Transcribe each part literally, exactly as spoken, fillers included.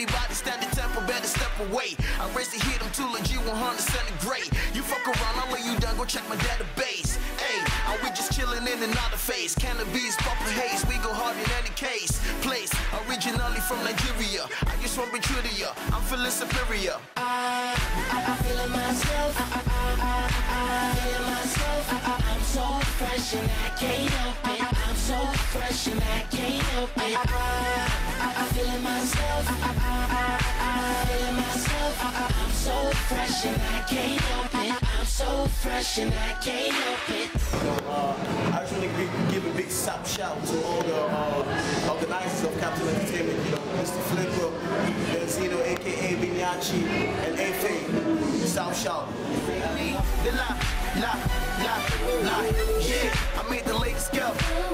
Anybody standing temple better step away. I raise the heat, I'm too legit, one hundred centigrade. You fuck around, I'll lay you down, go check my database. Hey, are we just chilling in another phase? Cannabis, purple haze, we go hard in any case. Place, originally from Nigeria. I just won't be true to ya, I'm feeling superior. I, I, I'm feeling myself. I, I, I, I, feeling myself. I, I, I'm so fresh and I can't help it. I'm so fresh and I can't help it. I, I, I'm feeling myself. I, I, I, I, feeling myself. I, I, I'm so fresh and I can't help it. I'm so fresh and I can't help it. So, uh, I just want to give a big shout to all the uh, organizers of Capital Entertainment. You know, Mister Flipper, Benzino, aka Biniachi, and A-Fade. South Shout. The la, la, la, la, yeah, I made the ladies go.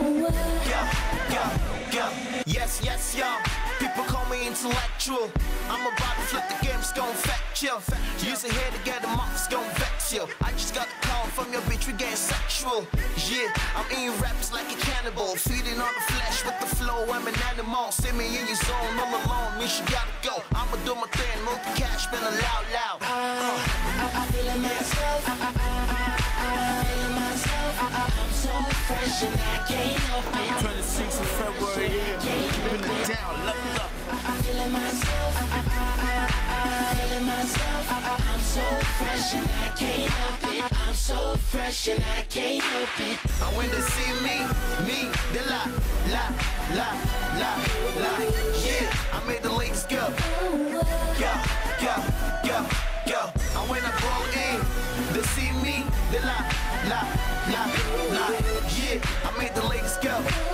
Go, go, go. Yes, yes, y'all. People call me intellectual. I'm about to flip the game, it's gon' fact you. Use a head to get them off, it's gon' vex you. I just got a call from your bitch, we getting sexual. Yeah, I'm eating rappers like a cannibal. Feeding on the flesh with the flow, I'm an animal. See me in your zone, all alone, means you gotta go. I'ma do my thing, move the cash, spin it loud, loud. Uh, I, I, I'm feeling myself. I, I, I, I, feeling myself. I, I, I'm so fresh and I can't help it. twenty-sixth of February, yeah, keeping it down, look up. I'm feeling myself. I, I, I, I, feeling myself. I, I, I'm so fresh and I can't help it. I'm so fresh and I can't help it. And when they see me, me, they la, la, la, la, la. Yeah, I made the ladies go. Go, go, go, go. And when I go in, they see me, they la, la, la, la. Yeah, I made the ladies go.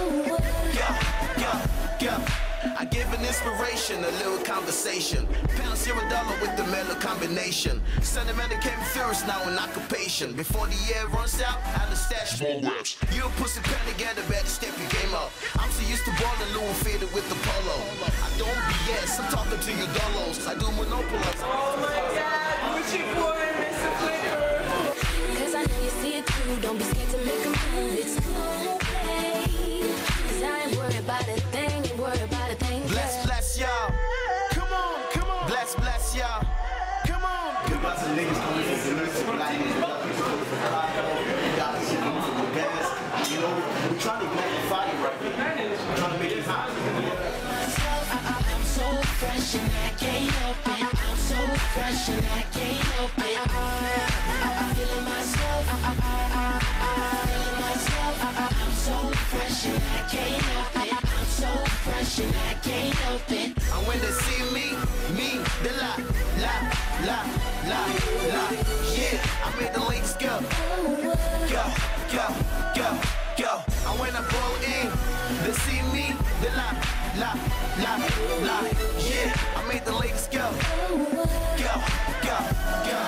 Go, go, go. I gave an inspiration, a little conversation. Pound zero dollar with the mellow combination. Sentimental came first, now an occupation. Before the year runs out, I the stash more reps. You a pussy pen together, better step your game up. I'm so used to balling, Louis faded with the polo. I don't B S, I'm talking to you dolos. I do monopolize. Oh my God, what you boy, Mister Flipper? Cause I know you see it too, don't be scared to make a move. It's cool, babe. Cause I ain't worried about a thing, ain't worried about a thing. Bless, bless y'all. Come on, come on. Bless, bless y'all. Come on. We got some niggas coming from domestic blackness. We got people coming from Chicago. We got some coming from the Gas. You know, we're trying to ignite the fire right here. We're trying to make it hot. Myself, I, I, I'm so fresh and I can't help it. I'm so fresh and I can't help it. I, I, I'm feeling myself. I, I, I, I, feeling myself. I, I, I'm so fresh and I can't help it. I'm so fresh and I can't help it. And when they see me, me, they la, la, la, la, la. Yeah, I made the ladies go. Go, go, go, go. And when I go in, they see me, they la, la, la, la. Yeah, I made the ladies go. Go, go, go.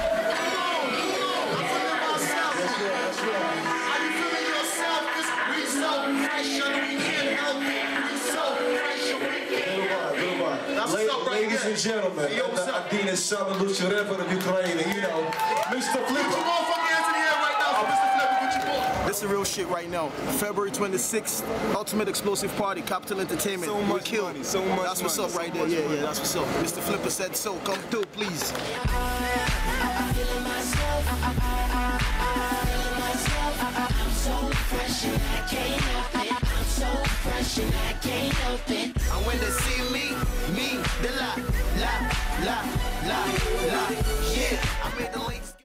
Ladies and gentlemen, Adina Sabalucha, rapper of Ukraine, you know, Mister Flipper. This is real shit right now. February twenty-sixth, Ultimate Explosive Party, Capital Entertainment. So much we money, so much That's what's money, up right so there. Yeah, money. yeah, that's what's up. Mister Flipper said so. Come through, please. I'm feeling myself. I, I, I, I, feeling myself. I, I, I'm so fresh and I can't help it. I'm so fresh and I can't help it. And when they see me, me, they la, la, la, la.